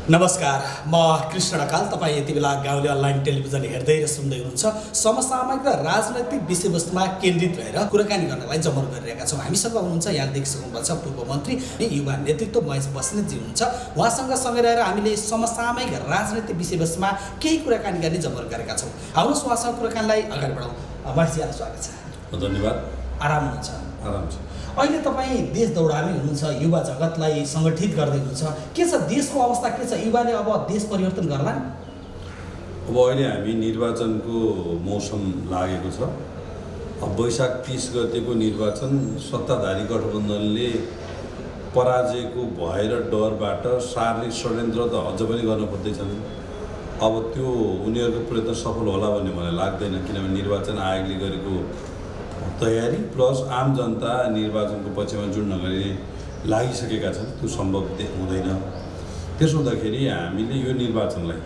नमस्कार, म कृष्ण ढकाल। तपाईँ यति बेला गाउँले अनलाइन टेलिभिजन हेर्दै र सुन्दै हुनुहुन्छ। समसामयिक र राजनैतिक विषयवस्तुमा केन्द्रित रहेर कुराकानी गर्नलाई जमर गरिरहेका छौँ। हामीसँग हुनुहुन्छ, यहाँ देखिसक्नुभएको छ, पूर्व मन्त्री युवा नेतृत्व महेश बस्नेतजी हुनुहुन्छ। उहाँसँग सँगै रहेर हामीले समसामयिक राजनैतिक विषयवस्तुमा केही कुराकानी गर्ने जमर गरेका छौँ। आउनुहोस् उहाँसँग कुराकानीलाई अगाडि बढाउँ। महेशजीलाई स्वागत छ। धन्यवाद। आराम हुनुहुन्छ? आराम छ। अहिले तपाईँ देश दौडामी हुनुहुन्छ, युवा जगतलाई सङ्गठित गर्दै हुनुहुन्छ। के छ देशको अवस्था, के छ? युवाले अब देश परिवर्तन गर्लान्? अब अहिले हामी निर्वाचनको मौसम लागेको छ। अब वैशाख 30 गतेको निर्वाचन सत्ताधारी गठबन्धनले पराजयको भय र डरबाट शारीरिक षड्यन्त्र त अझ पनि गर्न खोज्दैछन्। अब त्यो उनीहरूको प्रयत्न सफल होला भन्ने मलाई लाग्दैन, किनभने निर्वाचन आयोगले गरेको तयारी प्लस आम जनता निर्वाचनको पक्षमा जुट्न गरी लागिसकेका छन्, त्यो सम्भव हुँदैन। त्यसो हुँदाखेरि हामीले यो निर्वाचनलाई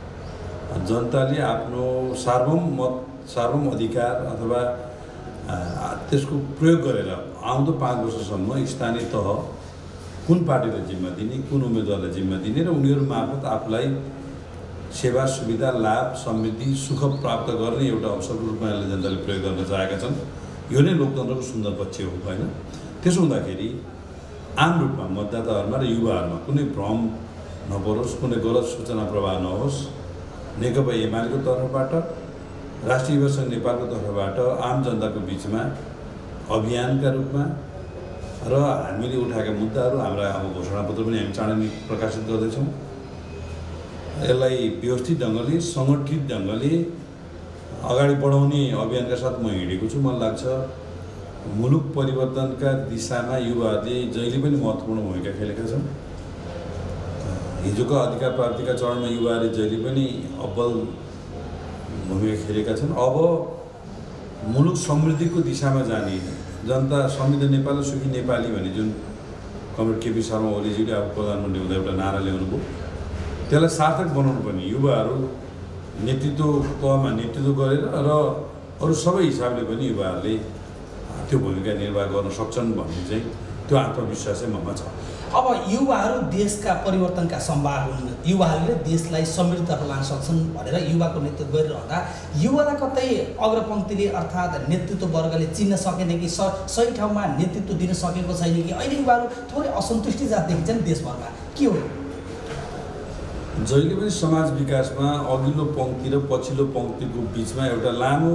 जनताले आफ्नो सार्वभौम अधिकार अथवा त्यसको प्रयोग गरेर आउँदो 5 वर्षसम्म स्थानीय तह कुन पार्टीलाई जिम्मा दिने, कुन उम्मेदवारलाई जिम्मा दिने र उनीहरू मार्फत आफूलाई सेवा सुविधा लाभ समृद्धि सुख प्राप्त गर्ने एउटा अवसरको रूपमा यसलाई जनताले प्रयोग गर्न चाहेका छन्। यो नै लोकतन्त्रको सुन्दर पक्ष हो, होइन? त्यसो हुँदाखेरि आम रूपमा मतदाताहरूमा र युवाहरूमा कुनै भ्रम नपरोस्, कुनै गलत सूचना प्रवाह नहोस्। नेकपा एमालेको तर्फबाट, राष्ट्रिय युवा सङ्घ नेपालको तर्फबाट आम जनताको बिचमा अभियानका रूपमा र हामीले उठाएका मुद्दाहरू, हाम्रा अब घोषणापत्र पनि हामी चाँडै नै प्रकाशित गर्दैछौँ। यसलाई व्यवस्थित ढङ्गले सङ्गठित ढङ्गले अगाडि बढाउने अभियानका साथ म हिँडेको छु। मलाई लाग्छ मुलुक परिवर्तनका दिशामा युवाहरूले जहिले पनि महत्त्वपूर्ण भूमिका खेलेका छन्। हिजोका अधिकार प्राप्तिका चरणमा युवाहरूले जहिले पनि अब्बल भूमिका खेलेका छन्। अब मुलुक समृद्धिको दिशामा जाने, जनता समृद्ध नेपाल सुखी नेपाली भन्ने जुन कमरेड केपी शर्मा ओलीजीले अब प्रधानमन्त्री हुँदा एउटा नारा ल्याउनुभयो, त्यसलाई सार्थक बनाउनु पर्ने युवाहरू नेतृत्व तहमा नेतृत्व गरेर र अरू सबै हिसाबले पनि युवाहरूले त्यो भूमिका निर्वाह गर्न सक्छन् भन्ने चाहिँ त्यो आत्मविश्वास चाहिँ ममा छ। अब युवाहरू देशका परिवर्तनका सम्भाग हुन्, युवाहरूले देशलाई समृद्धतर्फ लान सक्छन् भनेर युवाको नेतृत्व गरिरहँदा युवालाई कतै अग्रपङ्क्तिले अर्थात् नेतृत्व वर्गले चिन्न सकेन कि सही ठाउँमा नेतृत्व दिन सकेको छैन कि अहिले युवाहरू थोरै असन्तुष्टि जात देखिन्छन् देशभरमा? के हो? जहिले पनि समाज विकासमा अघिल्लो पङ्क्ति र पछिल्लो पङ्क्तिको बिचमा एउटा लामो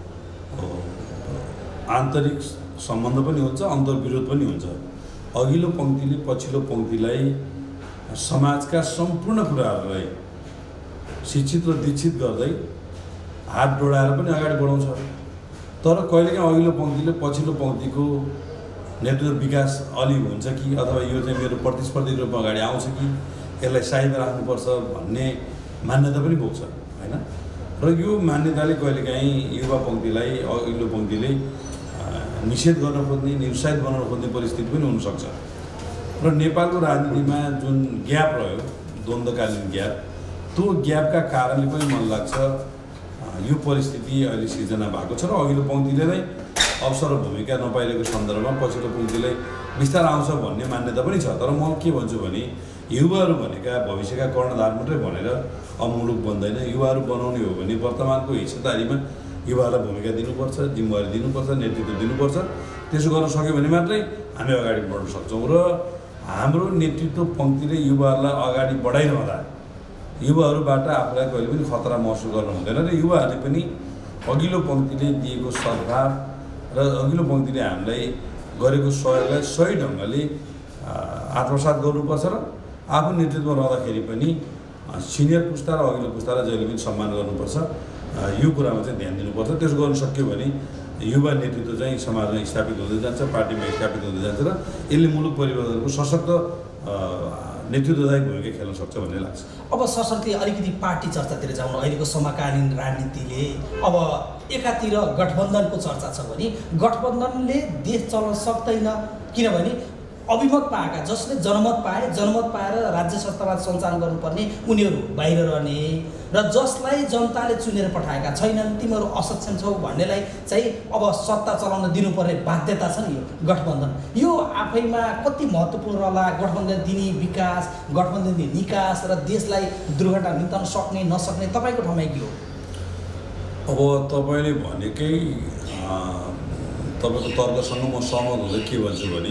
आन्तरिक सम्बन्ध पनि हुन्छ, अन्तर्विरोध पनि हुन्छ। अघिल्लो पङ्क्तिले पछिल्लो पङ्क्तिलाई समाजका सम्पूर्ण कुराहरूलाई शिक्षित र दीक्षित गर्दै हात जोडाएर पनि अगाडि बढाउँछ। तर कहिलेकाहीँ अघिल्लो पङ्क्तिले पछिल्लो पङ्क्तिको नेतृत्व विकास अलि हुन्छ कि अथवा यो चाहिँ मेरो प्रतिस्पर्धीको रूपमा अगाडि आउँछ कि यसलाई साइडमा राख्नुपर्छ भन्ने मान्यता पनि बोक्छ, होइन? र यो मान्यताले कहिलेकाहीँ युवा पङ्क्तिलाई अघिल्लो पङ्क्तिले निषेध गर्न खोज्ने, निरुत्साहित बनाउन खोज्ने परिस्थिति पनि हुनसक्छ। र नेपालको राजनीतिमा जुन ग्याप रह्यो, द्वन्द्वकालीन ग्याप, त्यो ग्यापका कारणले पनि मलाई लाग्छ यो परिस्थिति अहिले सिर्जना भएको छ। र अघिल्लो पङ्क्तिले नै अवसर र भूमिका नपाइरहेको सन्दर्भमा पछिल्लो पङ्क्तिलाई बिस्तारै आउँछ भन्ने मान्यता पनि छ। तर म के भन्छु भने युवाहरू भनेका भविष्यका कर्णधार मात्रै भनेर अब मुलुक बन्दैन। युवाहरू बनाउने हो भने वर्तमानको हिस्सेदारीमा युवाहरूलाई भूमिका दिनुपर्छ, जिम्मेवारी दिनुपर्छ, नेतृत्व दिनुपर्छ। त्यसो गर्न सक्यो भने मात्रै हामी अगाडि बढ्न सक्छौँ। र हाम्रो नेतृत्व पङ्क्तिले युवाहरूलाई अगाडि बढाइरहँदा युवाहरूबाट आफूलाई कहिले पनि खतरा महसुस गर्नु हुँदैन। र युवाहरूले पनि अघिल्लो पङ्क्तिले दिएको सद्भाव र अघिल्लो पङ्क्तिले हामीलाई गरेको सहयोगलाई सही ढङ्गले आत्मसात गर्नुपर्छ र आफू नेतृत्वमा रहँदाखेरि पनि सिनियर पुस्ता र अघिल्लो पुस्तालाई जहिले पनि सम्मान गर्नुपर्छ। यो कुरामा चाहिँ ध्यान दिनुपर्छ। त्यसो गर्न सक्यो भने युवा नेतृत्व चाहिँ समाजमा स्थापित हुँदै जान्छ, पार्टीमा स्थापित हुँदै जान्छ र यसले मुलुक परिवर्तनको सशक्त नेतृत्वदायी भूमिका खेल्न सक्छ भन्ने लाग्छ। अब सरसर्ती अलिकति पार्टी चर्चातिर जाउँ। अहिलेको समकालीन राजनीतिले अब एकातिर गठबन्धनको चर्चा छ भने गठबन्धनले देश चलाउन सक्दैन, किनभने अभिमत पाएका, जसले जनमत पाएर राज्य सत्तावाद सञ्चालन गर्नुपर्ने उनीहरू बाहिर रहने र जसलाई जनताले चुनेर पठाएका छैनन्, तिमीहरू असक्षम छौ भन्नेलाई चाहिँ अब सत्ता चलाउन दिनुपर्ने बाध्यता छ नि यो गठबन्धन। यो आफैमा कति महत्त्वपूर्ण होला? गठबन्धन दिने विकास, गठबन्धन दिने निकास र देशलाई दुर्घटना निम्ताउन सक्ने नसक्ने तपाईँको ठाउँमा के हो? अब तपाईँले भनेकै तपाईँको तर्कसँग म सहमत हुँदै के भन्छु भने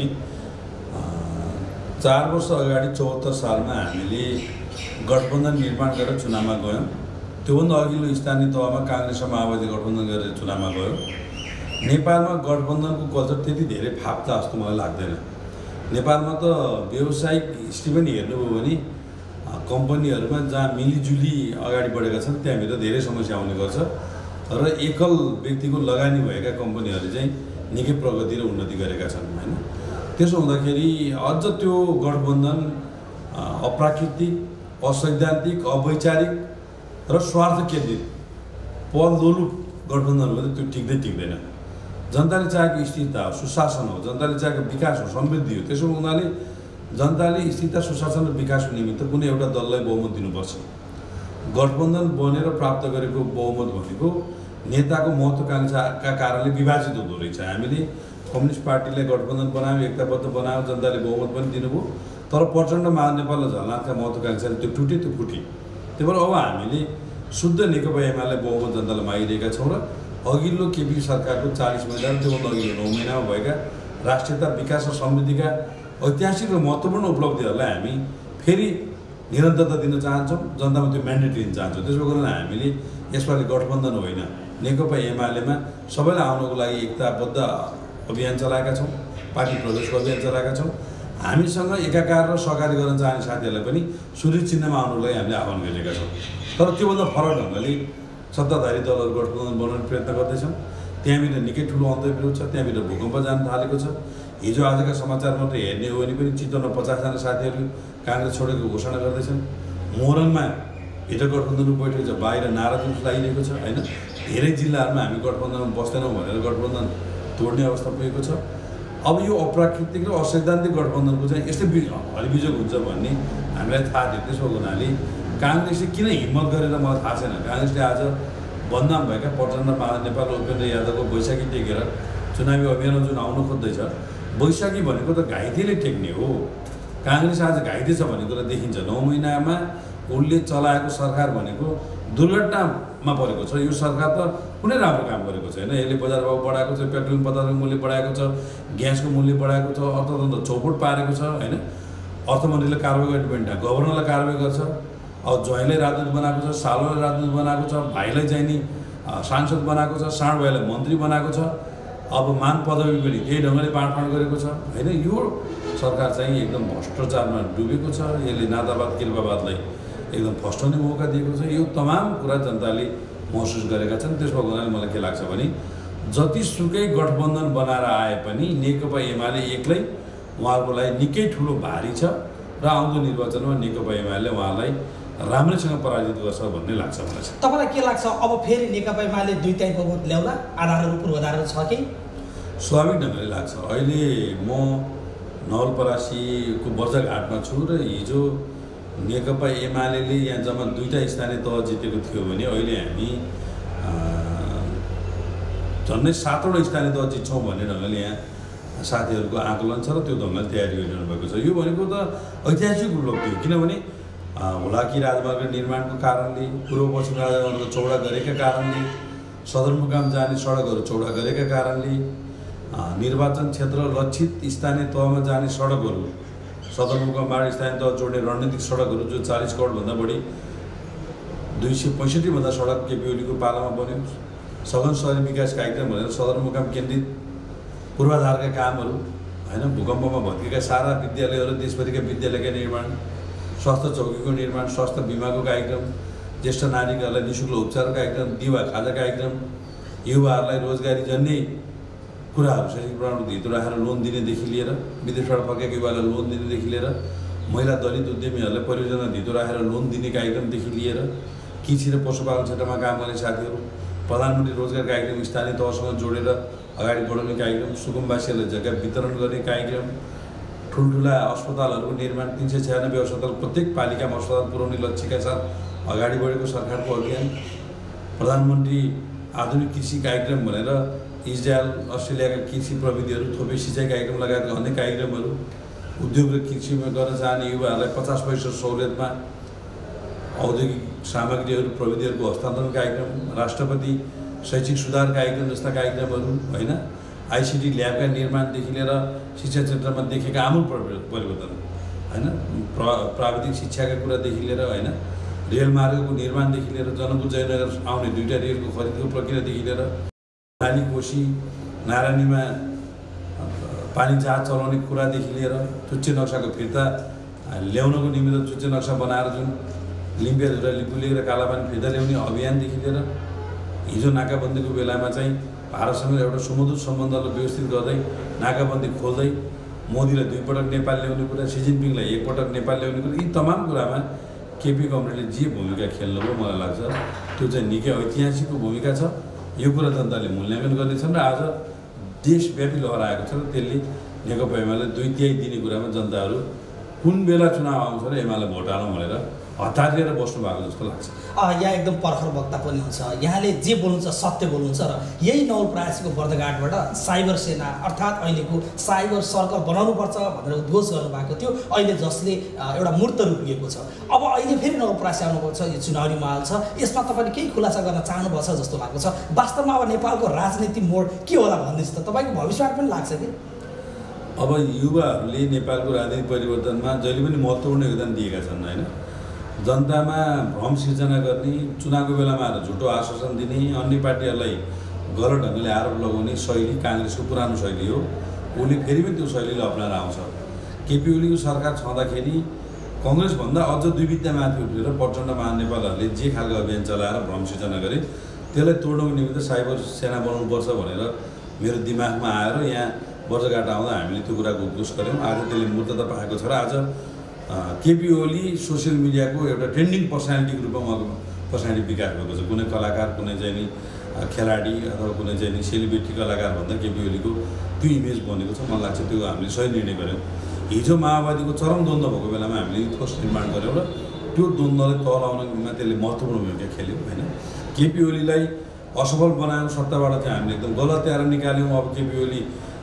4 वर्ष अगाडि 74 सालमा हामीले गठबन्धन निर्माण गरेर चुनावमा गयौँ। त्योभन्दा अघिल्लो स्थानीय तहमा काङ्ग्रेस र माओवादी गठबन्धन गरेर चुनावमा गयो। नेपालमा गठबन्धनको कल्चर त्यति धेरै फाप्ता जस्तो मलाई लाग्दैन। नेपालमा त व्यावसायिक हिस्ट्री पनि हेर्नुभयो भने कम्पनीहरूमा जहाँ मिलिजुली अगाडि बढेका छन् त्यहाँभित्र धेरै समस्या आउने गर्छ र एकल व्यक्तिको लगानी भएका कम्पनीहरूले चाहिँ निकै प्रगति र उन्नति गरेका छन् हैन। त्यसो हुँदाखेरि अझ त्यो गठबन्धन अप्राकृतिक, असैद्धान्तिक, अवैचारिक र स्वार्थ केन्द्रित पदलोलुप गठबन्धन हो भने त्यो टिक्दैन। जनताले चाहेको स्थिरता हो, सुशासन हो, जनताले चाहेको विकास हो, समृद्धि हो। त्यसो हुनाले जनताले स्थिरता, सुशासन र विकासको निमित्त कुनै एउटा दललाई बहुमत दिनुपर्छ। गठबन्धन बनेर प्राप्त गरेको बहुमत भनेको नेताको महत्त्वाकांक्षाका कारणले विभाजित हुँदो रहेछ। हामीले कम्युनिस्ट पार्टीलाई गठबन्धन बनायौँ, एकताबद्ध बनायौँ, जनताले बहुमत पनि दिनुभयो, तर प्रचण्ड महानेपाल र झलनाथका महत्त्वाकांक्षाले त्यो टुट्यो, त्यो फुट्यो। त्यही भएर अब हामीले शुद्ध नेकपा एमाले बहुमत जनतालाई मागिरहेका छौँ र अघिल्लो केपी सरकारको 40 महिना र त्योभन्दा अघिल्लो 9 महिनामा भएका राष्ट्रियता, विकास र समृद्धिका ऐतिहासिक र महत्त्वपूर्ण उपलब्धिहरूलाई हामी फेरि निरन्तरता दिन चाहन्छौँ, जनतामा त्यो म्यान्डेट दिन चाहन्छौँ। त्यसो कारण हामीले यसपालि गठबन्धन होइन, नेकपा एमालेमा सबैलाई आउनको लागि एकताबद्ध अभियान चलाएका छौँ, पार्टी प्रदेशको अभियान चलाएका छौँ। हामीसँग एकाकार र सहकारी गर्न चाहने साथीहरूलाई पनि सूर्य चिन्हमा आउनको लागि हामीले आह्वान गरिरहेका छौँ। तर त्योभन्दा फरक ढङ्गले सत्ताधारी दलहरू गठबन्धन बनाउने प्रयत्न गर्दैछन्। त्यहाँभित्र निकै ठुलो अन्तर्विरोध छ, त्यहाँभित्र भूकम्प जान थालेको छ। हिजो आजका समाचार मात्रै हेर्ने हो भने पनि चितवनमा 50 जना साथीहरू काङ्ग्रेस छोडेको घोषणा गर्दैछन्। मोरङमा भित्र गठबन्धनको बैठक छ, बाहिर नारा जुलुस लागिरहेको छ हैन। धेरै जिल्लाहरूमा हामी गठबन्धनमा बस्दैनौँ भनेर गठबन्धन तोड्ने अवस्था पुगेको छ। अब यो अप्राकृतिक र असैद्धान्तिक गठबन्धनको चाहिँ यस्तै हरिबिजोग हुन्छ भन्ने हामीलाई थाहा थियो। त्यसो हुनाले काङ्ग्रेसले किन हिम्मत गरेर मलाई थाहा छैन। काङ्ग्रेसले आज बदनाम भएका प्रचण्ड महानेपाल र उपेन्द्र यादवको बैशाखी टेकेर चुनावी अभियानमा जुन आउन खोज्दैछ, बैशाखी भनेको त घाइतेले टेक्ने हो। काङ्ग्रेस आज घाइते छ भन्ने कुरा देखिन्छ। 9 महिनामा उसले चलाएको सरकार भनेको दुर्घटनामा परेको छ। यो सरकार त कुनै राम्रो काम गरेको छैन। यसले बजार भाव बढाएको छ, पेट्रोल पदार्थको मूल्य बढाएको छ, ग्यासको मूल्य बढाएको छ, अर्थतन्त्र चौपट पारेको छ हैन। अर्थमन्त्रीले कारबाही गर्ने पनि गभर्नरलाई कारबाही गर्छ। अब ज्वाइँलाई राजदूत बनाएको छ, सालोलाई राजदूत बनाएको छ, भाइलाई चाहिँ नि सांसद बनाएको छ, सानो भाइलाई मन्त्री बनाएको छ। अब मान पदवी पनि त्यही ढङ्गले बाँडफाँड गरेको छ हैन। यो सरकार चाहिँ एकदम भ्रष्टाचारमा डुबेको छ। यसले नातावाद, कृपावादलाई एकदम फस्टाउने मौका दिएको छ। यो तमाम कुरा जनताले महसुस गरेका छन्। त्यसको हुनाले मलाई के लाग्छ भने जतिसुकै गठबन्धन बनाएर आए पनि नेकपा एमाले एक्लै उहाँहरूको लागि निकै ठुलो भारी छ र आउँदो निर्वाचनमा नेकपा एमाले उहाँलाई राम्रैसँग पराजित गर्छ भन्ने लाग्छ मलाई। तपाईँलाई के लाग्छ अब फेरि नेकपा एमाले 2/3 बहुमत ल्याउला? आधारहरू पूर्वाधारहरू छ कि? स्वाभाविक ढङ्गले लाग्छ। अहिले म नवलपरासीको बर्जाघाटमा छु र हिजो नेकपा एमाले यहाँ जम्मा 2टा स्थानीय तह जितेको थियो भने अहिले हामी झन्डै 7वटा स्थानीय तह जित्छौँ भन्ने ढङ्गले यहाँ साथीहरूको आकलन छ र त्यो ढङ्गले तयारी गरिरहनु भएको छ। यो भनेको त ऐतिहासिक उपलब्धि हो। किनभने हुलाकी राजमार्ग निर्माणको कारणले, पूर्व पश्चिम राजमार्ग चौडा गरेका कारणले, सदरमुकाम जाने सडकहरू चौडा गरेका कारणले, निर्वाचन क्षेत्र लक्षित स्थानीय तहमा जाने सडकहरू, सदरमुकामबाट स्थानीय तह जोड्ने रणनीतिक सडकहरू जो 40 करोडभन्दा बढी 265 भन्दा सडक केपी ओलीको पालामा बन्यो। सघन शहरी विकास कार्यक्रम भनेर सदरमुकाम केन्द्रित पूर्वाधारका कामहरू हैन। भूकम्पमा भत्केका सारा विद्यालयहरू, देशभरिका विद्यालयका निर्माण, स्वास्थ्य चौकीको निर्माण, स्वास्थ्य बिमाको कार्यक्रम, ज्येष्ठ नागरिकहरूलाई निःशुल्क उपचार कार्यक्रम, दिवा खाजा कार्यक्रम, युवाहरूलाई रोजगारी जन्ने कुराहरू, शैक्षिक प्रणाली धितो राखेर लोन दिनेदेखि लिएर, विदेशबाट फर्केका युवालाई लोन दिनेदेखि लिएर, महिला दलित उद्यमीहरूलाई परियोजना धितो राखेर लोन दिने कार्यक्रमदेखि लिएर, कृषि र पशुपालन क्षेत्रमा काम गर्ने साथीहरू, प्रधानमन्त्री रोजगार कार्यक्रम स्थानीय तहसँग जोडेर अगाडि बढाउने कार्यक्रम, सुकुम्बासीहरूलाई जग्गा वितरण गर्ने कार्यक्रम, ठुल्ठुला अस्पतालहरूको निर्माण 396 अस्पताल प्रत्येक पालिकामा अस्पताल पुर्याउने लक्ष्यका साथ अगाडि बढेको सरकारको अभियान। प्रधानमन्त्री आधुनिक कृषि कार्यक्रम भनेर इजरायल अस्ट्रेलियाका कृषि प्रविधिहरू थोपे सिँचाइ कार्यक्रम लगायतका अनेक कार्यक्रमहरू। उद्योग र कृषिमा गर्न चाहने युवाहरूलाई 50% सहुलियतमा औद्योगिक सामग्रीहरू प्रविधिहरूको हस्तान्तरण कार्यक्रम। राष्ट्रपति शैक्षिक सुधार कार्यक्रम जस्ता कार्यक्रमहरू होइन। आइसिटी ल्याबका निर्माणदेखि लिएर शिक्षा क्षेत्रमा देखेका आमूल परिवर्तन होइन। प्राविधिक शिक्षाका कुरादेखि लिएर होइन। रेल मार्गको निर्माणदेखि लिएर जनकपुर जयनगर आउने 2टा रेलको खरिदको प्रक्रियादेखि लिएर नाली कोशी नारायणीमा पानी जहाज चलाउने कुरादेखि लिएर चुच्चे नक्साको फिर्ता ल्याउनको निमित्त चुच्चे नक्सा बनाएर जुन लिम्पियाधुरा लिपुलेक र कालापानी फिर्ता ल्याउने अभियानदेखि लिएर हिजो नाकाबन्दीको बेलामा चाहिँ भारतसँग एउटा सुमधुर सम्बन्धलाई व्यवस्थित गर्दै नाकाबन्दी खोल्दै मोदीलाई 2 पटक नेपाल ल्याउने कुरा, सी जिनपिङलाई 1 पटक नेपाल ल्याउने कुरा, यी तमाम कुरामा केपी कमरेडले जे भूमिका खेल्नुभयो मलाई लाग्छ त्यो चाहिँ निकै ऐतिहासिक भूमिका छ। यो कुरा जनताले मूल्याङ्कन गर्नेछन् र आज देशव्यापी लहर आएको छ र त्यसले नेकपा एमाले 2/3 दिने कुरामा जनताहरू कुन बेला चुनाव आउँछ र एमाले भोट हालौँ भनेर हतारिएर बस्नु भएको जस्तो लाग्छ। यहाँ एकदम पर्खर वक्ता पनि हुन्छ, यहाँले जे बोल्नुहुन्छ सत्य बोल्नुहुन्छ र यही नवलपरासीको बर्दघाटबाट साइबर सेना अर्थात् अहिलेको साइबर सर्कल बनाउनुपर्छ भनेर उद्घोष गर्नुभएको थियो, अहिले जसले एउटा मूर्त रूप लिएको छ। अब अहिले फेरि नवलपरासी आउनुपर्छ, यो चुनावी माहौल छ, यसमा तपाईँले केही खुलासा गर्न चाहनुपर्छ जस्तो लाग्छ। वास्तवमा अब नेपालको राजनीतिक मोड के होला भन्ने त तपाईँको भविष्यवाणी पनि लाग्छ कि? अब युवाहरूले नेपालको राजनीतिक परिवर्तनमा जहिले पनि महत्त्वपूर्ण योगदान दिएका छन् होइन। जनतामा भ्रम सिर्जना गर्ने, चुनावको बेलामा आएर झुटो आश्वासन दिने, अन्य पार्टीहरूलाई गलत ढङ्गले आरोप लगाउने शैली काङ्ग्रेसको पुरानो शैली हो। उसले फेरि पनि त्यो शैलीलाई अप्नाएर आउँछ। केपी ओलीको सरकार छँदाखेरि कङ्ग्रेसभन्दा अझ 2 बित्ता माथि उठेर प्रचण्ड महानेपालहरूले जे खालको अभियान चलाएर भ्रम सिर्जना गरे त्यसलाई तोड्नको निमित्त साइबर सेना बनाउनुपर्छ भनेर मेरो दिमागमा आएर यहाँ बर्दघाट आउँदा हामीले त्यो कुराको उद्घोष गऱ्यौँ। आज त्यसले मूर्तता पाएको छ र आज केपी ओली सोसियल मिडियाको एउटा ट्रेन्डिङ पर्सनालिटीको रूपमा उहाँको पर्सनालिटी विकास भएको छ। कुनै कलाकार, कुनै चाहिँ नि खेलाडी अथवा कुनै चाहिँ नि सेलिब्रिटी कलाकार भन्दा केपी ओलीको त्यो इमेज बनेको छ। मलाई लाग्छ त्यो हामीले सही निर्णय गऱ्यौँ। हिजो माओवादीको चरम द्वन्द्व भएको बेलामा हामीले ठोस निर्माण गऱ्यौँ र त्यो द्वन्द्वलाई तल आउनमा त्यसले महत्त्वपूर्ण भूमिका खेल्यो होइन। केपी ओलीलाई असफल बनायौँ, सत्ताबाट चाहिँ हामीले एकदम गलत ल्याएर निकाल्यौँ। अब केपी ओली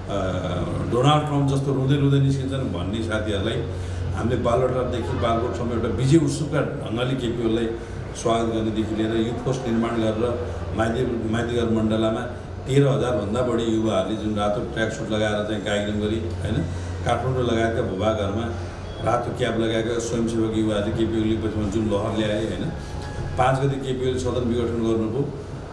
डोनाल्ड ट्रम्प जस्तो रुँदै रुँदै निस्किन्छन् भन्ने साथीहरूलाई हामीले बालुवाटारदेखि बालकोटसम्म एउटा विजय उत्सुकका ढङ्गले केपी ओलीलाई स्वागत गर्नेदेखि लिएर युथ पोस्ट निर्माण गरेर माइतीघर मण्डलामा 13,000 भन्दा बढी युवाहरूले जुन रातो ट्र्याक सुट लगाएर चाहिँ कार्यक्रम गरी होइन। काठमाडौँ लगायतका भूभागहरूमा रातो क्याब लगाएका स्वयंसेवक युवाहरूले केपी ओली पछिमा जुन लहर ल्याए होइन। 5 गते केपी ओली सदन विघटन गर्नुभयो,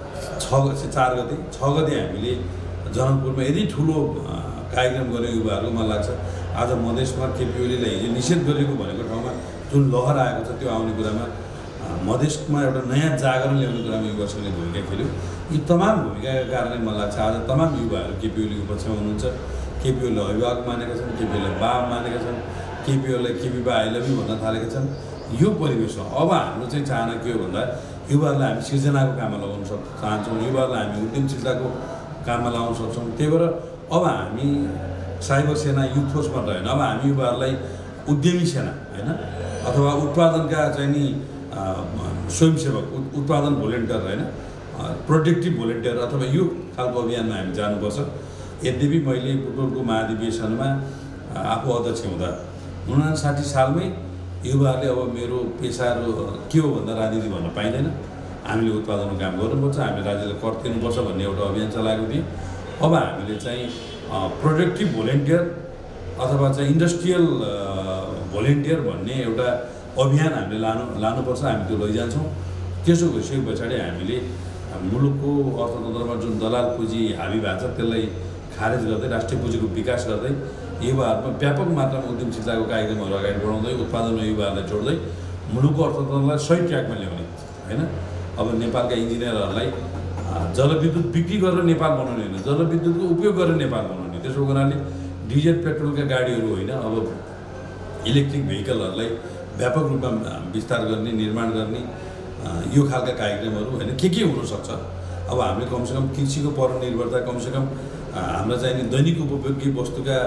4 गते हामीले जनकपुरमा यदि ठुलो कार्यक्रम गर्ने युवाहरू मलाई लाग्छ आज मधेसमा केपी ओलीलाई हिजो निषेध गरेको भनेको ठाउँमा जुन लहर आएको छ त्यो आउने कुरामा मधेसमा एउटा नयाँ जागरण ल्याउने कुरामा युवा सङ्घले भूमिका खेल्यो। यी तमाम भूमिकाका कारणले मलाई लाग्छ आज तमाम युवाहरू केपी ओलीको पक्षमा हुनुहुन्छ। केपी ओलीलाई अभिभावक मानेका छन्, केपी ओलीलाई बा मानेका छन्, केपी ओलीलाई केपी बा आई लभ यू भन्न थालेका छन्। यो परिवेशमा अब हाम्रो चाहिँ चाहना के हो भन्दा युवाहरूलाई हामी सिर्जनाको काममा लगाउन चाहन्छौँ, युवाहरूलाई हामी उद्यमशीलताको काममा लगाउन सक्छौँ। त्यही भएर अब हामी साइबर सेना युथ फोर्स मात्र होइन, अब हामी युवाहरूलाई उद्यमी सेना होइन अथवा उत्पादनका चाहिँ नि स्वयंसेवक, उत्पादन भोलिन्टियर होइन, प्रोडक्टिभ भोलिन्टियर अथवा यो खालको अभियानमा हामी जानुपर्छ। यद्यपि मैले बुटोलको महाधिवेशनमा आफू अध्यक्ष हुँदा 59 सालमै युवाहरूले अब मेरो पेसाहरू के हो भन्दा राजनीति भन्न पाइँदैन, हामीले उत्पादनको काम गर्नुपर्छ, हामीले राज्यलाई कर तिर्नुपर्छ भन्ने एउटा अभियान चलाएको थिएँ। अब हामीले चाहिँ प्रोडक्टिभ भोलिन्टियर अथवा चाहिँ इन्डस्ट्रियल भोलिन्टियर भन्ने एउटा अभियान हामीले लानुपर्छ। हामी त्यो लैजान्छौँ। त्यसो भइसके पछाडि हामीले मुलुकको अर्थतन्त्रमा जुन दलाल पुँजी हाबी भएको छ त्यसलाई खारेज गर्दै राष्ट्रिय पुँजीको विकास गर्दै युवाहरूमा व्यापक मात्रामा उद्यमशीलताको कार्यक्रमहरू अगाडि बढाउँदै उत्पादनमा युवाहरूलाई जोड्दै मुलुकको अर्थतन्त्रलाई सही ट्र्याकमा ल्याउने होइन। अब नेपालका इन्जिनियरहरूलाई जलविद्युत बिक्री गरेर नेपाल बनाउने होइन, जलविद्युतको उपयोग गरेर नेपाल बनाउने। त्यसो हुनाले डिजल पेट्रोलका गाडीहरू होइन, अब इलेक्ट्रिक भेहिकलहरूलाई व्यापक रूपमा विस्तार गर्ने, निर्माण गर्ने यो खालका कार्यक्रमहरू होइन के हुनसक्छ। अब हामीले कमसेकम कृषिको परनिर्भरता, कमसेकम हाम्रा चाहिँ दैनिक उपभोग्य वस्तुका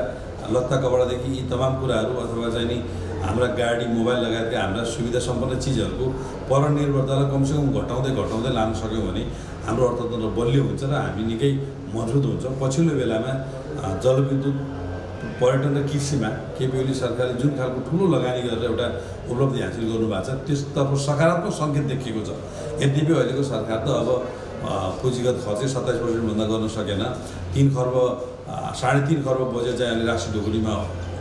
लत्ता कपडादेखि यी तमाम कुराहरू अथवा चाहिँ नि हाम्रा गाडी मोबाइल लगायतका हाम्रा सुविधा सम्पन्न चिजहरूको परनिर्भरतालाई कमसेकम घटाउँदै लान सक्यौँ भने हाम्रो अर्थतन्त्र बलियो हुन्छ र हामी निकै मजबुत हुन्छ। पछिल्लो बेलामा जलविद्युत पर्यटन र कृषिमा केपी ओली सरकारले जुन खालको ठुलो लगानी गरेर एउटा उपलब्धि हासिल गर्नुभएको छ त्यसतर्फ सकारात्मक सङ्केत देखिएको छ। यद्यपि अहिलेको सरकार त अब पुँजीगत खर्चै 27% भन्दा गर्न सकेन। 3 खर्ब 3.5 खर्ब बजेट चाहिँ अहिले राष्ट्रिय ढोकुरीमा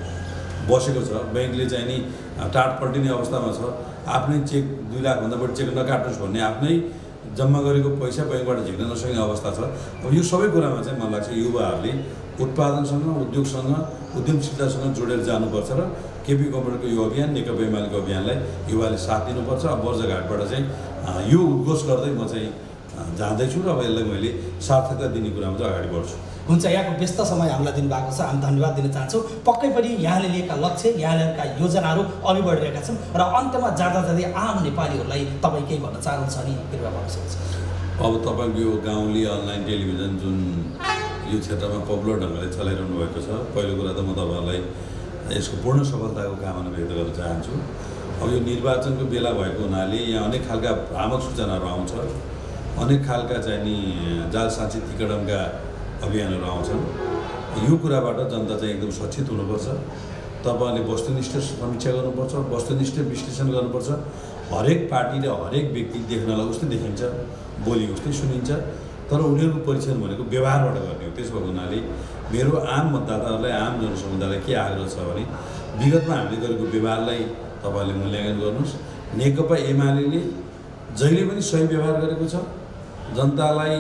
बसेको छ। ब्याङ्कले चाहिँ नि टाट पल्टिने अवस्थामा छ। आफ्नै चेक 2 लाखभन्दा बढी चेक नकाट्नुहोस् भन्ने आफ्नै जम्मा गरेको पैसा ब्याङ्कबाट झिक्न नसक्ने अवस्था छ। अब यो सबै कुरामा चाहिँ मलाई लाग्छ युवाहरूले उत्पादनसँग उद्योगसँग उद्यमशीलतासँग जोडेर जानुपर्छ र केपी कम्पनीको यो अभियान नेकपा एमालेको अभियानलाई युवाले साथ दिनुपर्छ। अब बर्जघाटबाट चाहिँ यो उद्घोष गर्दै म चाहिँ जाँदैछु र अब यसलाई मैले सार्थकता दिने कुरामा चाहिँ अगाडि बढ्छु। हुन्छ, यहाँको व्यस्त समय हामीलाई दिनुभएको छ, हामी धन्यवाद दिन चाहन्छौँ। पक्कै पनि यहाँले लिएका लक्ष्य यहाँका योजनाहरू अघि बढिरहेका छन् र अन्त्यमा जाँदै आम नेपालीहरूलाई तपाईँ केही भन्न चाहनुहुन्छ नि कृपया भन्न सक्नुहुन्छ। अब तपाईँको यो गाउँले अनलाइन टेलिभिजन जुन यो क्षेत्रमा पपुलर ढङ्गले चलाइरहनु भएको छ, पहिलो कुरा त म तपाईँहरूलाई यसको पूर्ण सफलताको कामना व्यक्त गर्न चाहन्छु। अब यो निर्वाचनको बेला भएको हुनाले यहाँ अनेक खालका भ्रामक सूचनाहरू आउँछ, अनेक खालका चाहिँ नि जालसाँची तिकडमका अभियानहरू आउँछन्। यो कुराबाट जनता चाहिँ एकदम सचेत हुनुपर्छ। तपाईँले वस्तुनिष्ठ समीक्षा गर्नुपर्छ, वस्तुनिष्ठ विश्लेषण गर्नुपर्छ। हरेक पार्टी र हरेक व्यक्ति देख्नलाई उस्तै देखिन्छ, बोली उस्तै सुनिन्छ, तर उनीहरूको परीक्षण भनेको व्यवहारबाट गर्ने हो। त्यसो भएको हुनाले मेरो आम मतदाताहरूलाई आम जनसमुदायलाई के आग्रह छ भने विगतमा हामीले गरेको व्यवहारलाई तपाईँहरूले मूल्याङ्कन गर्नुहोस्। नेकपा एमाले जहिले पनि सही व्यवहार गरेको छ। जनतालाई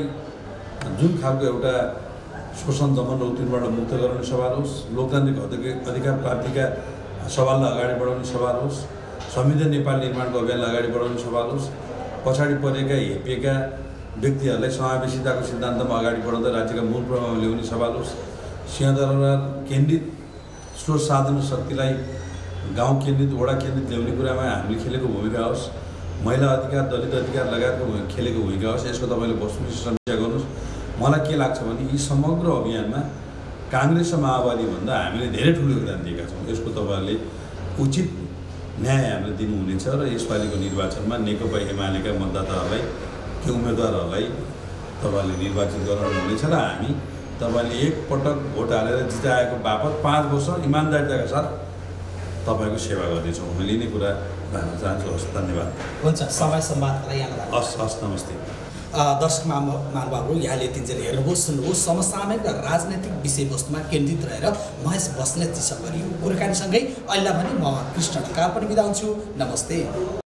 जुन खालको एउटा शोषण दमन र उत्पीडनबाट मुक्त गराउने सवाल होस्, लोकतान्त्रिक अधिकार प्राप्तिका सवाललाई अगाडि बढाउने सवाल होस्, संविधान नेपाल निर्माणको अभियानलाई अगाडि बढाउने सवाल होस्, पछाडि परेका हेपिएका व्यक्तिहरूलाई समावेशिताको सिद्धान्तमा अगाडि बढाउँदा राज्यका मूल प्रभावमा ल्याउने सवाल होस्, सिंहदरबार केन्द्रित स्रोत साधन शक्तिलाई गाउँ केन्द्रित वडा केन्द्रित ल्याउने कुरामा हामीले खेलेको भूमिका होस्, महिला अधिकार दलित अधिकार लगायतको खेलेको भूमिका होस्, यसको तपाईँले वस्तुनिष्ठ समीक्षा गर्नुहोस्। मलाई के लाग्छ भने यी समग्र अभियानमा काङ्ग्रेस र माओवादीभन्दा हामीले धेरै ठुलो योगदान दिएका छौँ। यसको तपाईँहरूले उचित न्याय हामीले दिनुहुनेछ र यसपालिको निर्वाचनमा नेकपा एमालेका मतदाताहरूलाई के उम्मेदवारहरूलाई तपाईँहरूले निर्वाचित गराउनुहुनेछ र हामी तपाईँले एकपटक भोट हालेर जिताएको बापत 5 वर्ष इमान्दारिताका साथ तपाईँको सेवा गर्नेछौँ। मैले यिनै कुरा भन्न चाहन्छु। हस्, धन्यवाद। हुन्छ, समय सम्वादलाई यहाँलाई हस्, नमस्ते। दर्शक महानुभावहरू, यहाँले यतिन्जेल हेर्नुभयो सुन्नुभयो समसामयिक र राजनैतिक विषयवस्तुमा केन्द्रित रहेर महेश बस्नेतजीसँग यो कुराकानीसँगै अहिले भने म कृष्ण ढकाल पनि बिदा हुन्छु। नमस्ते।